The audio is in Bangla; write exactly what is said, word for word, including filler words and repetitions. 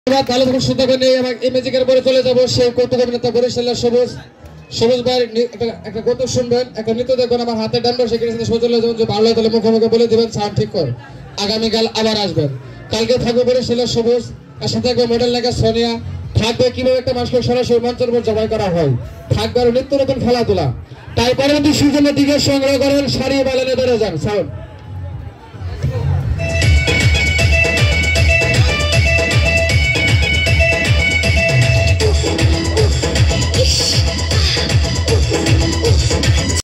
ভালো থাকুন, সুস্থ থাকুন। এই ম্যাজিকের পরে চলে যাবো সেই কৌতুক অভিনেতা বরিশালের সবুজ সবুজ ভাইয়ের একটা কৌতুক শুনবেন, একটা নৃত্য দেখবেন। আমার হাতে ডান পাশে চলে যাবেন, যে ভালো তাহলে মুখে মুখে বলে দিবেন সাউন্ড ঠিক কর। আগামীকাল আবার আসবেন। কালকে থাকবে বরিশালের সবুজ, আর সাথে থাকবে মডেল নায়িকা সোনিয়া। থাকবে কিভাবে একটা মানুষকে সরাসরি মঞ্চের উপর জবাই করা হয়। থাকবে আরো নিত্য নতুন খেলাধুলা। তাই পরবর্তী সিজনের দিকে সংগ্রহ করেন, সারি বালানে বেড়ে যান সাউন্ড।